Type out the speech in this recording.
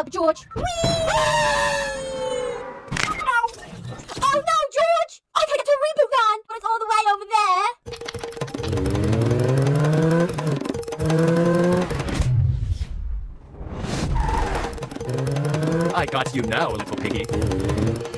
up, George. Whee! Ow! Oh no, George! I can't get to a reboot van, but it's all the way over I got you now, little piggy.